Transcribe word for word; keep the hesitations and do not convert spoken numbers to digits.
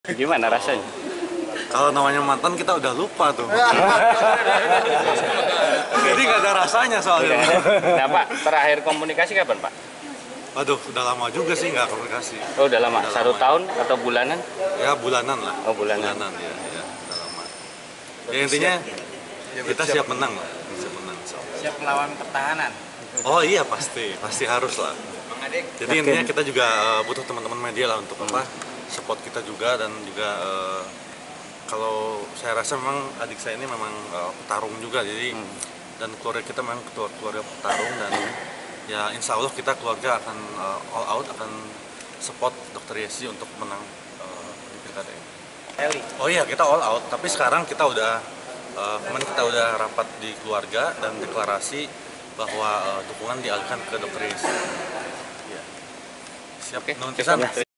Gimana rasanya? Kalau namanya mantan kita udah lupa tuh. Jadi nggak ada rasanya soalnya. Nah Pak, terakhir komunikasi kapan Pak? Waduh, udah lama juga sih nggak komunikasi. Oh udah lama, Udah satu lama. tahun atau bulanan? Ya bulanan lah. Oh bulanan. Bulanan ya, ya udah lama. Ya intinya kita siap menang lah. Siap menang. soalnya. Siap melawan pertahanan. Oh iya pasti, pasti harus lah. Jadi intinya kita juga uh, butuh teman-teman media lah untuk apa? Support kita juga dan juga uh, kalau saya rasa memang adik saya ini memang uh, petarung juga, jadi hmm. dan keluarga kita memang keluarga petarung dan ya insya Allah kita keluarga akan uh, all out akan support Dokter Yesi untuk menang uh, di pilkada ini. Oh iya kita all out, tapi sekarang kita udah uh, kemarin kita udah rapat di keluarga dan deklarasi bahwa uh, dukungan dialihkan ke Dokter Yesi. Ya. Siap. Oke, Nuhun pisan.